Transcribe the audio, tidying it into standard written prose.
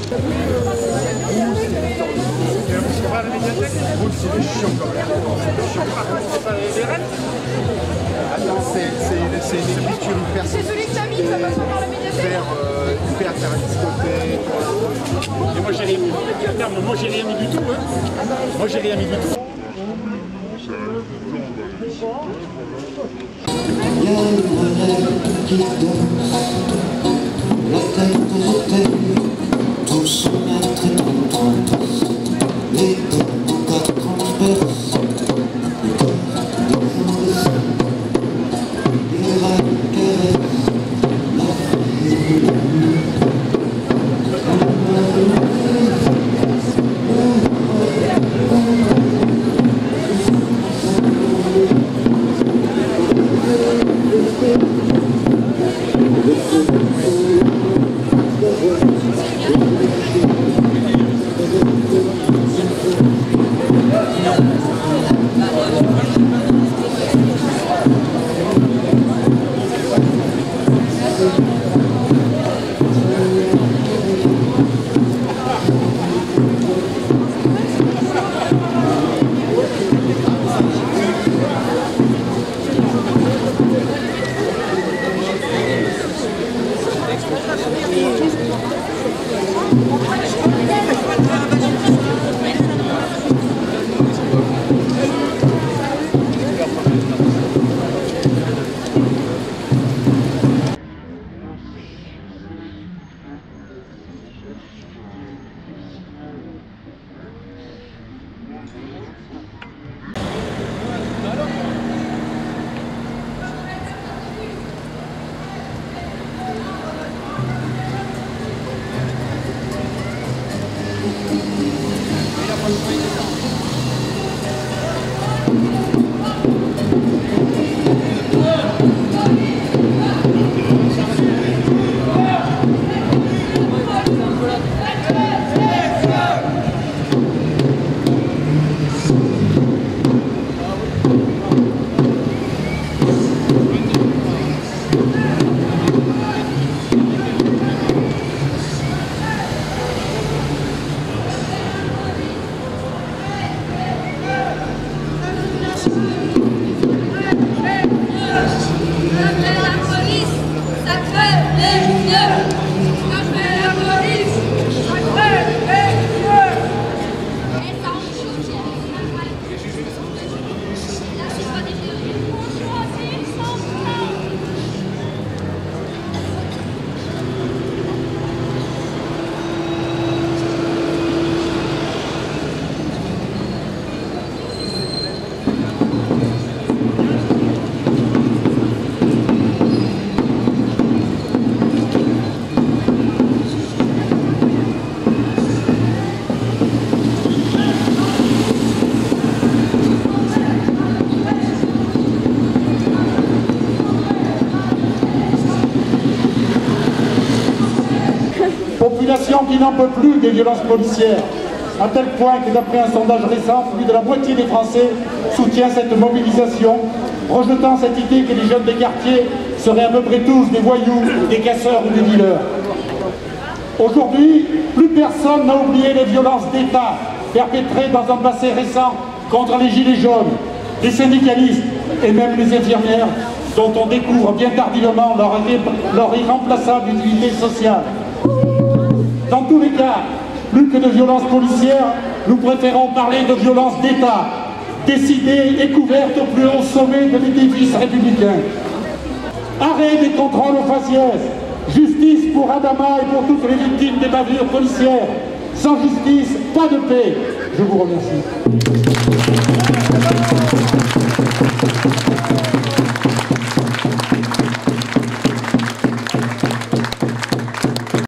C'est une écriture hyper... C'est celui que t'as mis, ça passe par la médiathèque. Hyper caractéristiquée. Et moi j'ai rien mis. Moi j'ai rien mis du tout. Hein. Moi j'ai rien mis du tout. Il y a une relève qui danse, la tête hautaine, tout son être est en transe, les corps transpercent, les corps descendent, les rêves caressent, la Population qui n'en peut plus des violences policières, à tel point que d'après un sondage récent, plus de la moitié des Français soutient cette mobilisation, rejetant cette idée que les jeunes des quartiers seraient à peu près tous des voyous, des casseurs ou des dealers. Aujourd'hui, plus personne n'a oublié les violences d'État perpétrées dans un passé récent contre les gilets jaunes, les syndicalistes et même les infirmières, dont on découvre bien tardivement leur irremplaçable utilité sociale. Dans tous les cas, plus que de violences policières, nous préférons parler de violences d'État, décidées et couvertes au plus haut sommet de l'édifice républicain. Arrêt des contrôles aux faciès, justice pour Adama et pour toutes les victimes des bavures policières. Sans justice, pas de paix. Je vous remercie.